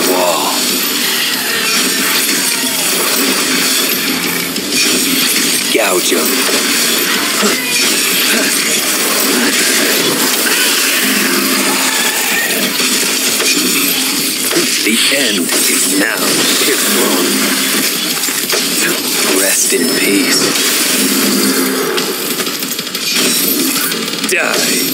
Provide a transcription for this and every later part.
wall. Gouge him. The end is now. Rest in peace. Die.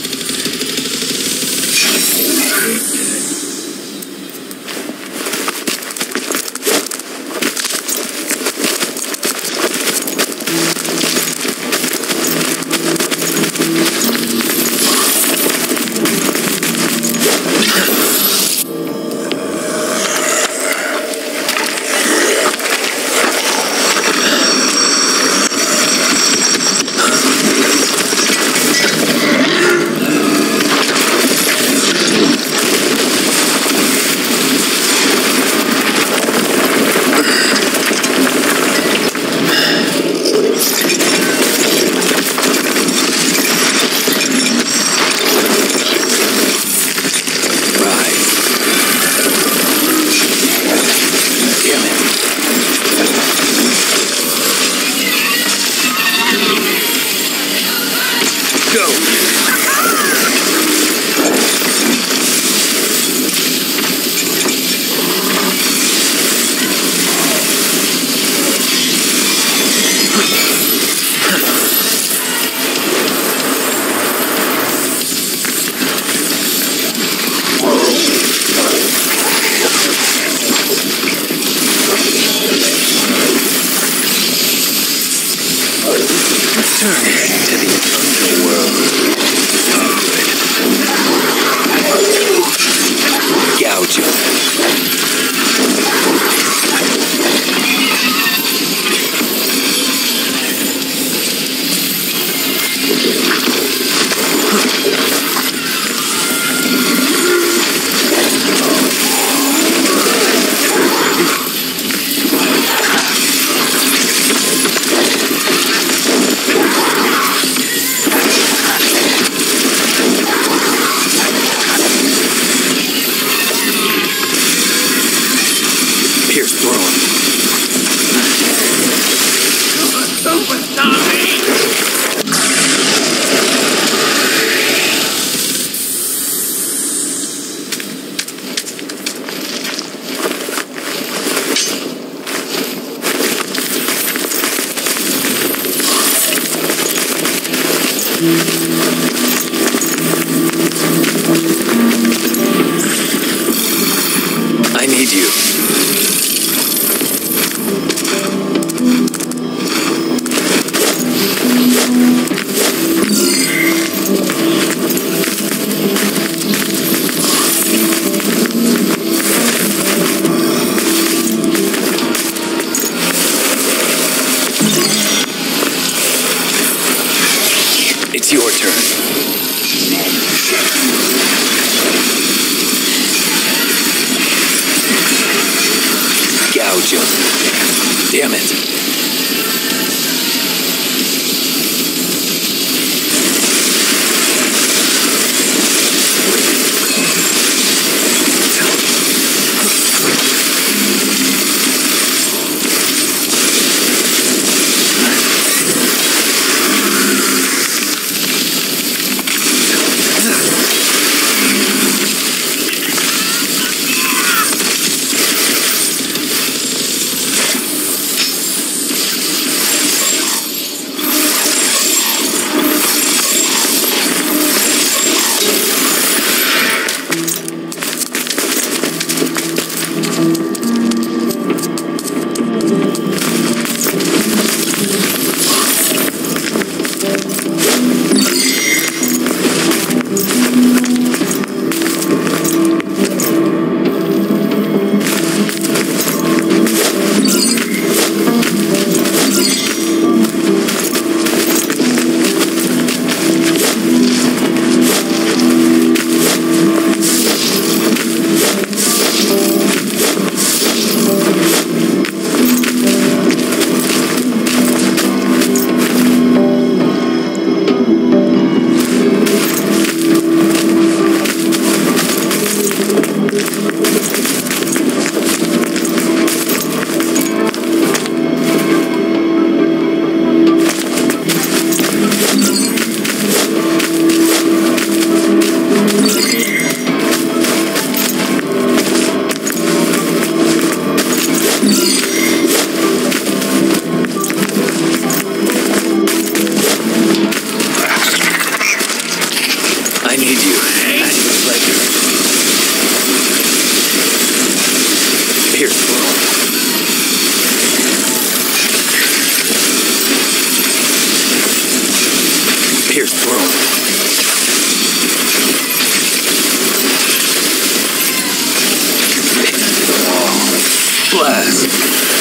I need you. It's your turn. Gouge him. Damn it. Pierce throne. Pierce throne. Blast.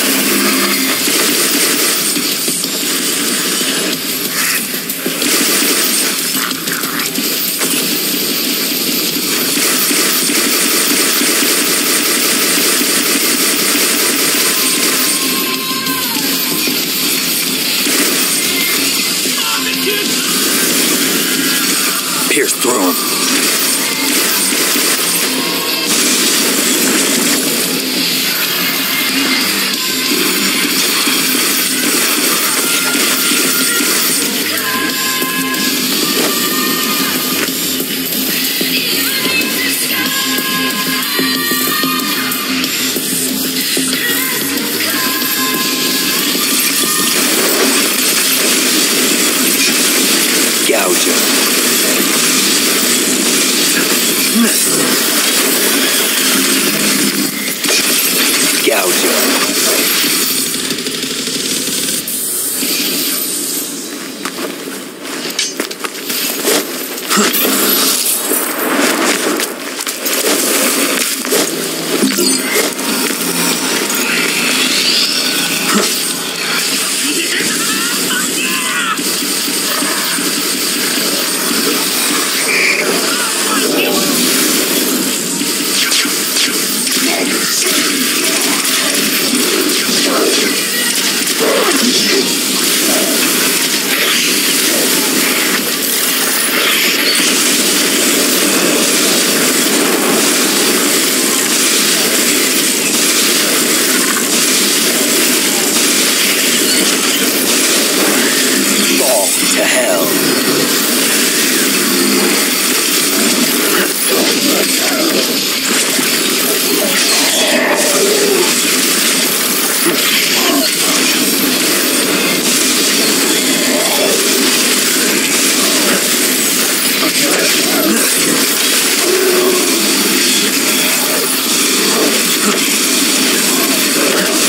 Pierce throne. Gouger. Gouger. To hell.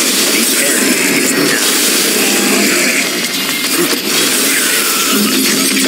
The end is now.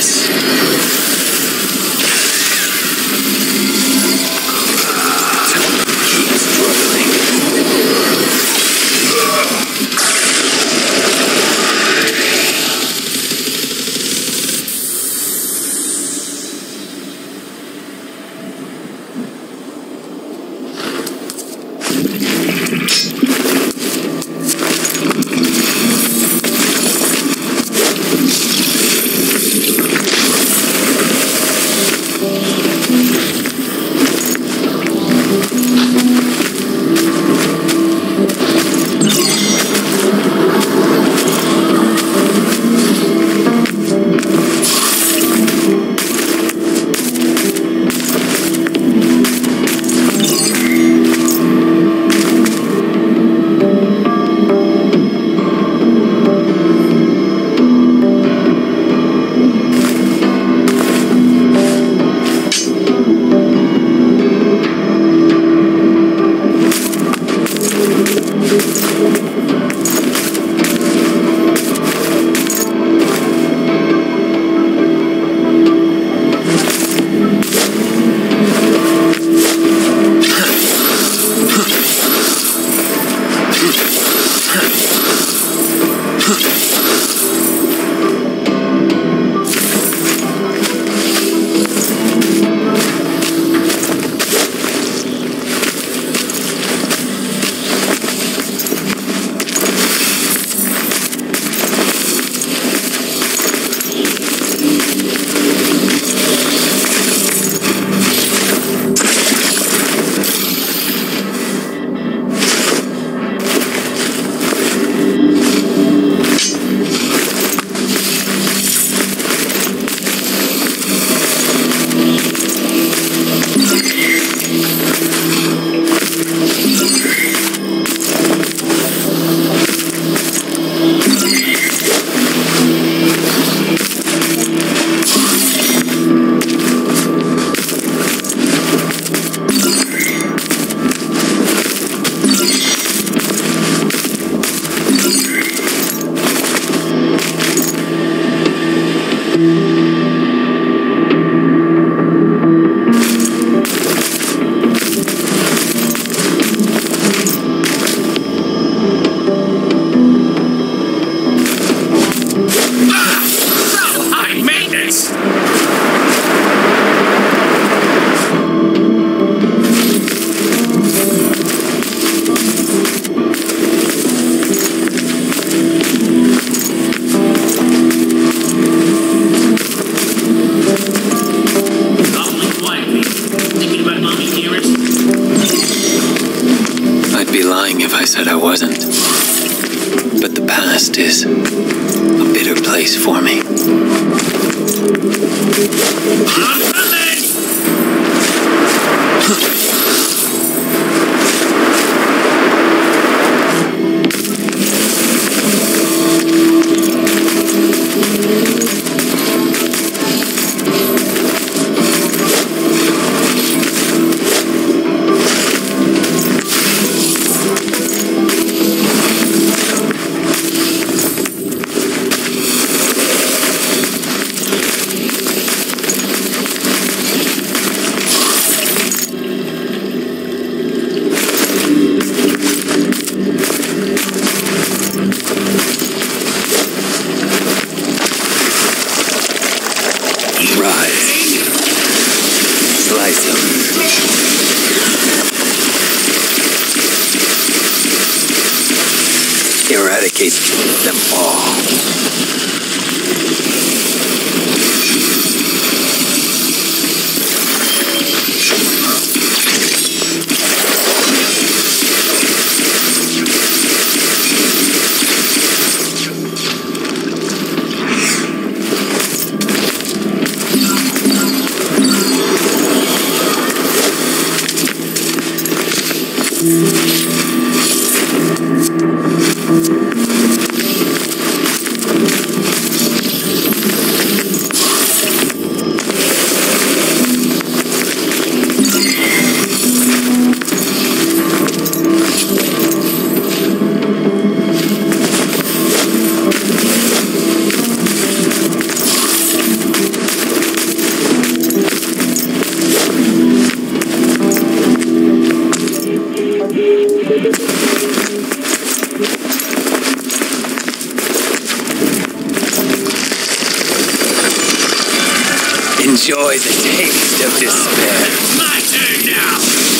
this. Keep struggling. Is a bitter place for me. Eradicate them all. Enjoy the taste of despair. My turn now!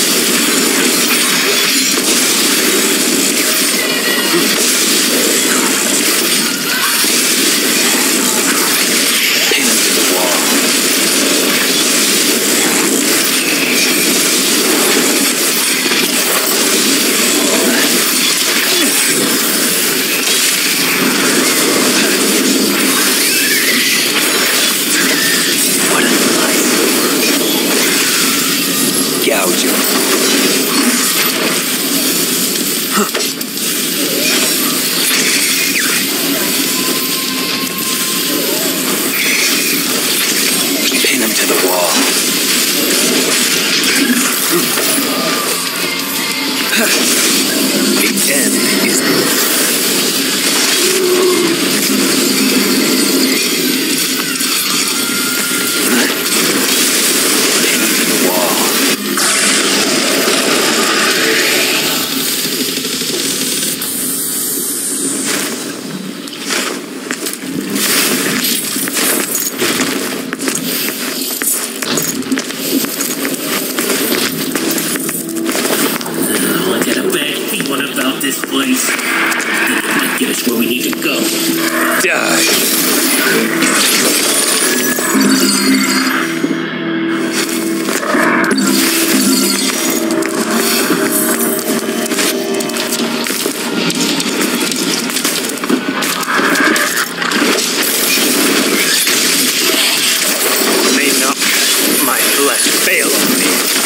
Pin him to the wall. What a life. Gouge him. Pin him to the wall. The end is pin him to the wall. I got a bad feeling about this place. I think it might get us where we need to go. Die. May not my flesh fail on me.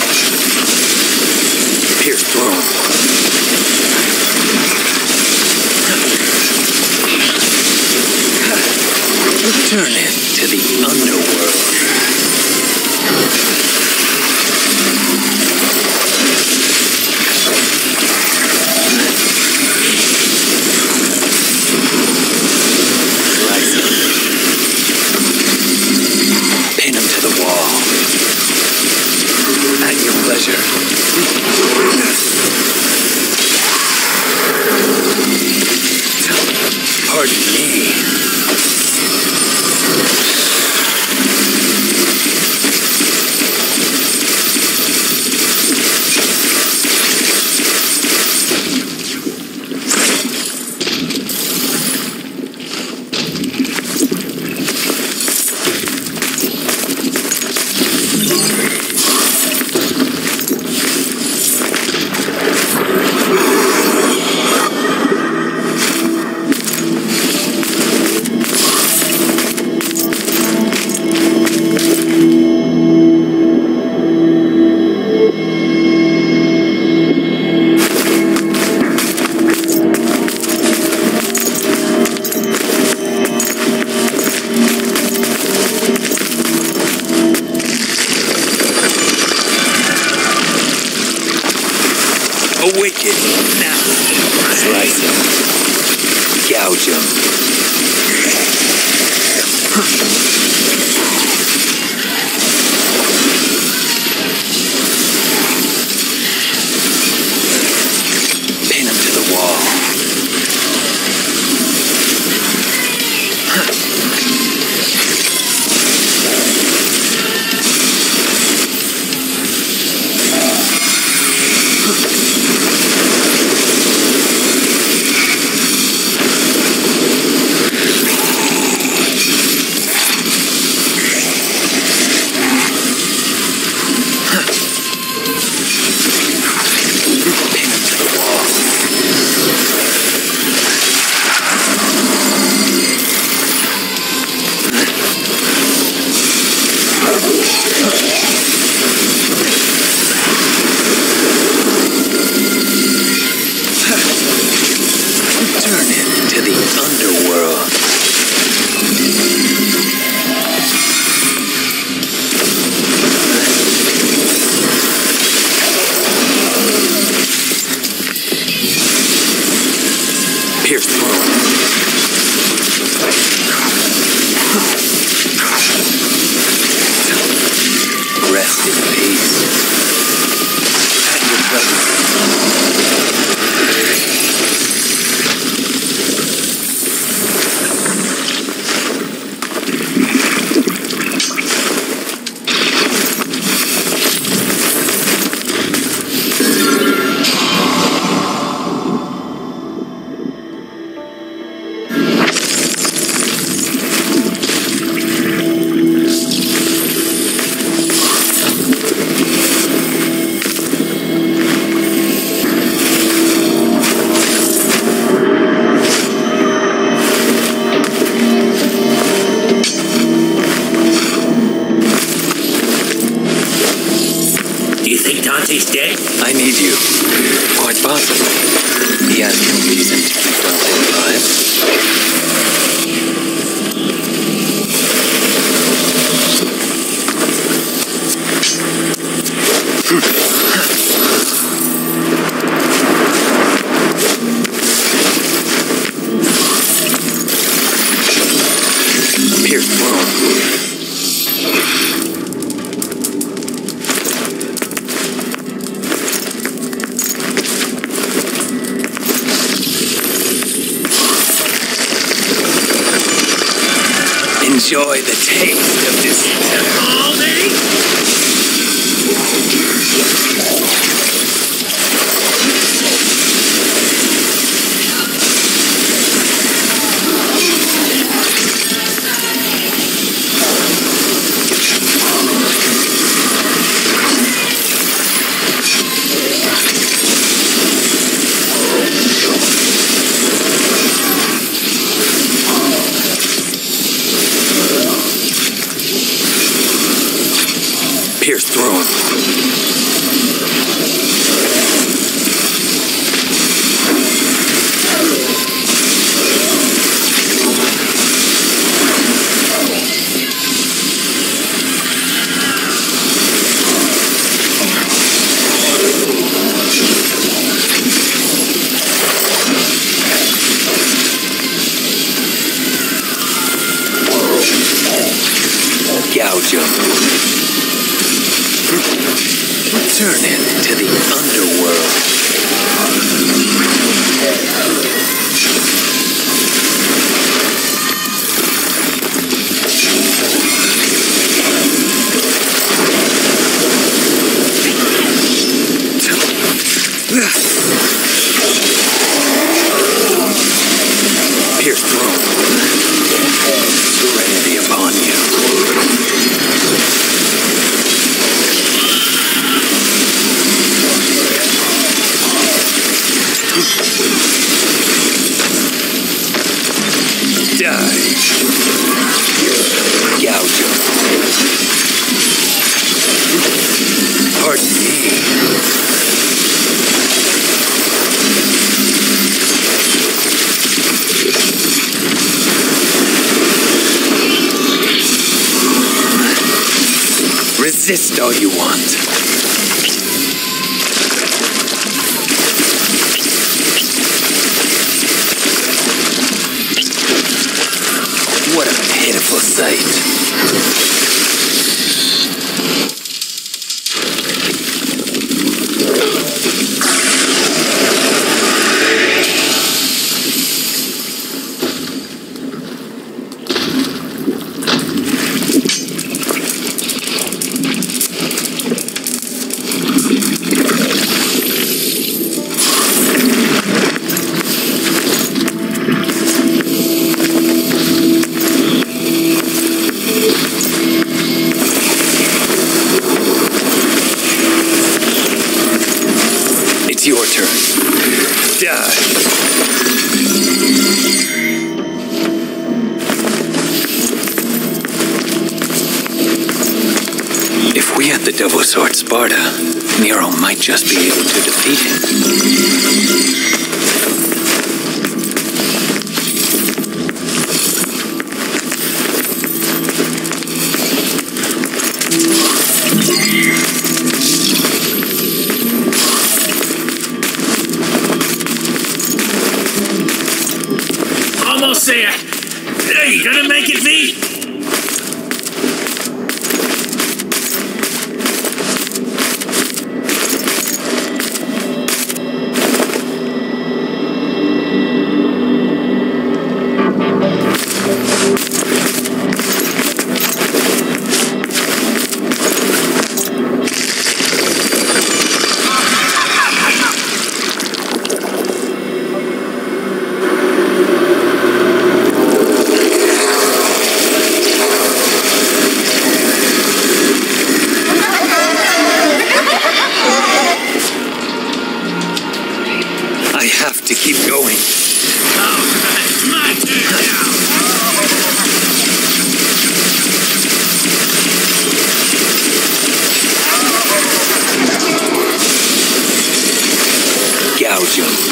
Pierce through him. Return him to the underworld. Slice him. Pin him to the wall. At your pleasure. Pardon me. Awaken now. Slice him. Gouge him. Pin him to the wall. Turn it to the underworld. Pierce through. Rest in peace. At your presence. enjoy the taste of this. All day? Pierce through him. Gouge him. Turn into the underworld. Pierce through. Serenity upon you. Die. Gouge him. Pardon me. Resist all you want. What a pitiful sight. It's your turn. Die. If we had the double sword Sparta, Nero might just be able to defeat him. Almost there. Hey, you gonna make it, V? I have to keep going. All right, my turn now. Gouge him.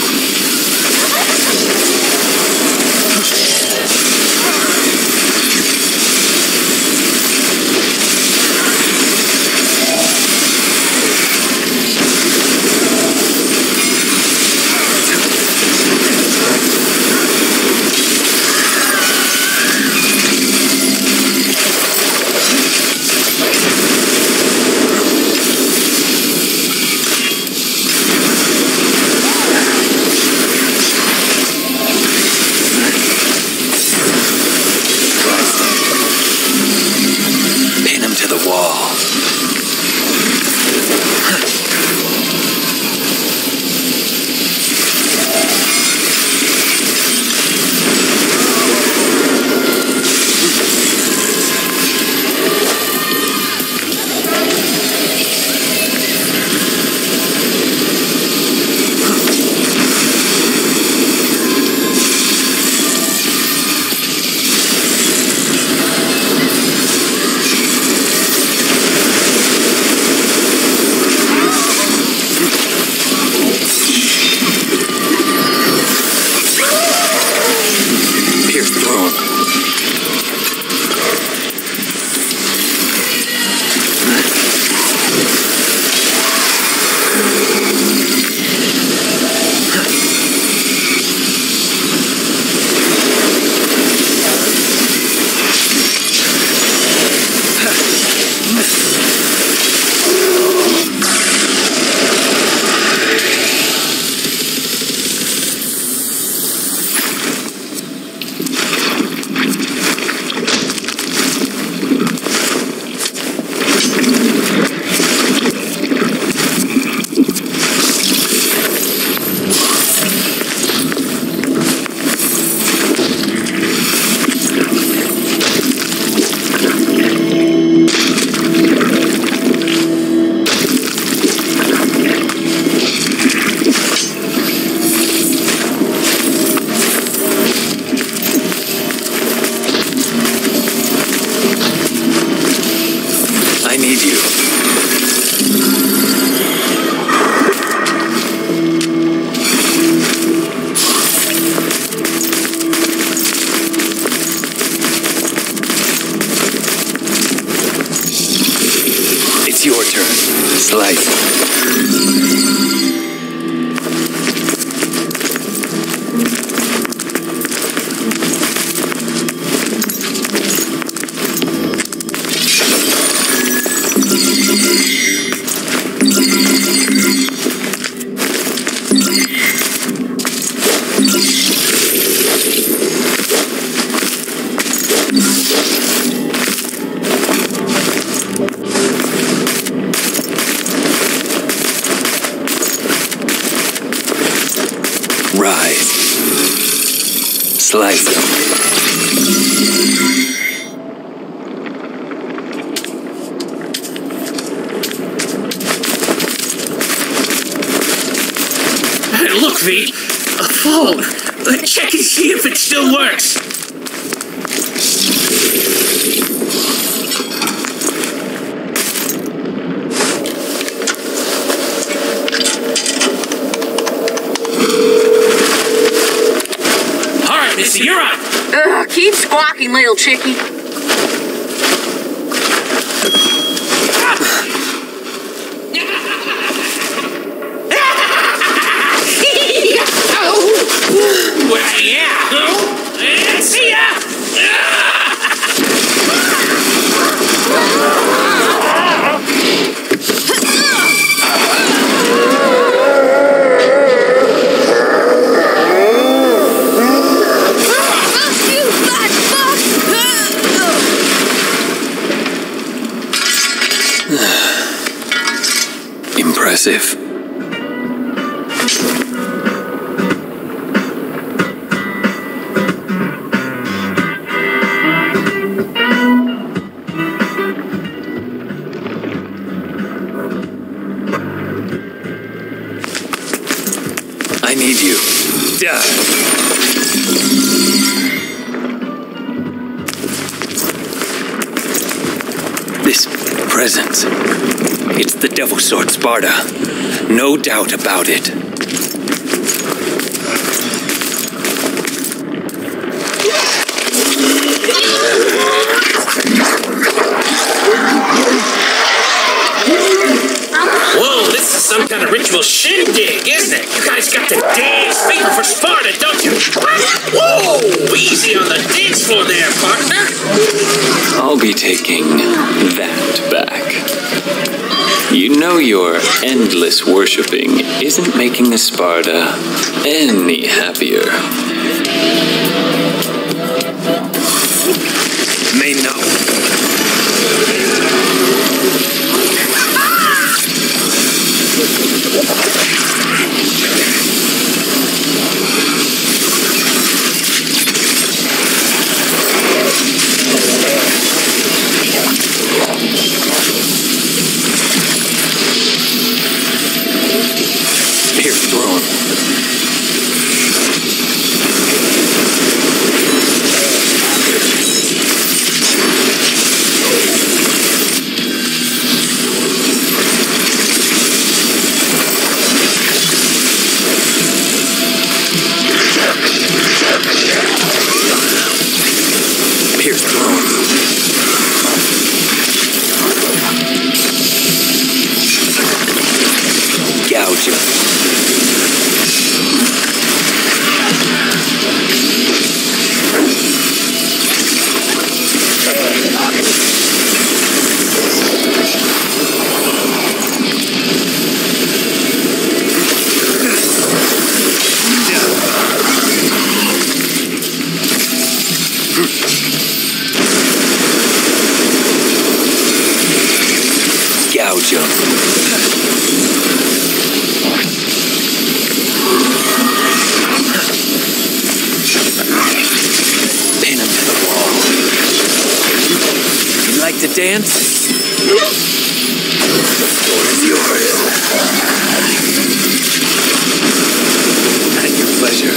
Rise. Slice them. Hey, look, V. A phone. Check and see if it still works. All right, Missy, you're on. Keep squawking, little chickie. Well, yeah. See ya. Impressive. I need you. This presence. It's the Devil's Sword Sparta. No doubt about it. Whoa, this is some kind of ritual shindig, isn't it? You guys got the dance fever for Sparta, don't you? Whoa, easy on the dance floor there, partner. I'll be taking that back. You know your endless worshipping isn't making the Sparta any happier. May know. Pierce throne. Pierce throne. Gouge him. Gouge him. Pin him to the wall. You like to dance? The floor is yours. At your pleasure.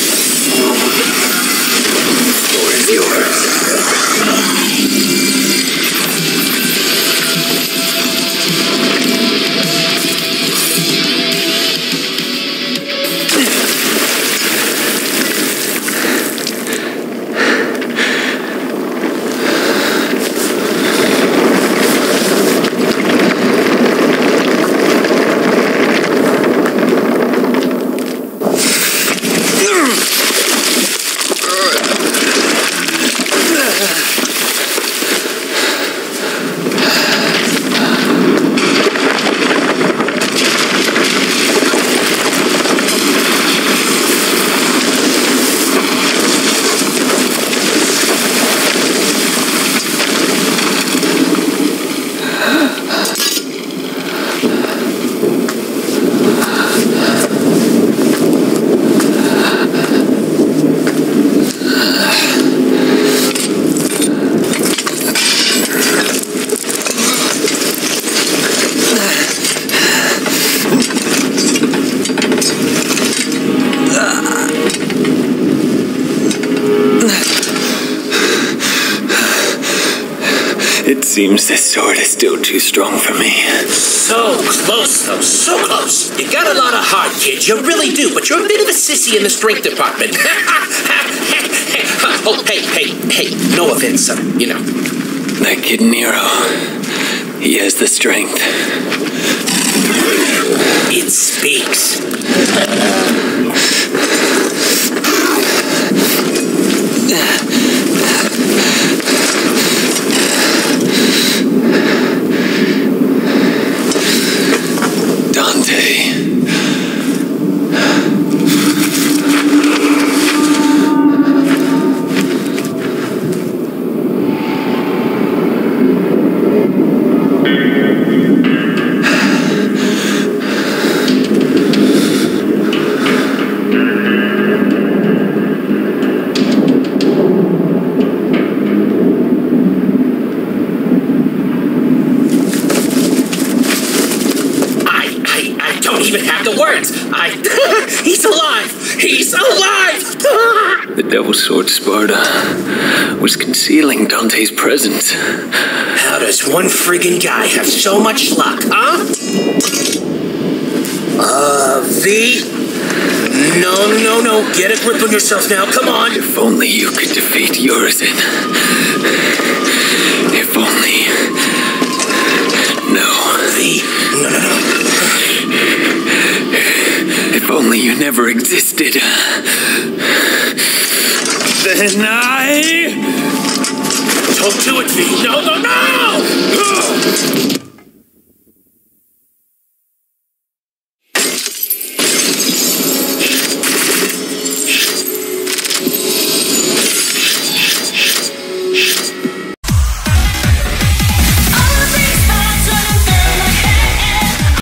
The floor is yours. seems this sword is still too strong for me. So close, though. So close. You got a lot of heart, kid. You really do. But you're a bit of a sissy in the strength department. Oh, hey. No offense, son. You know. That kid Nero, he has the strength. It speaks. Dante. He's alive! He's alive! The Devil Sword Sparda was concealing Dante's presence. How does one friggin' guy have so much luck, huh? V? No. Get a grip on yourself now, come on! If only you could defeat Urizen. If only... No. V, no. If only you never existed. Then I... Don't do it, V! No!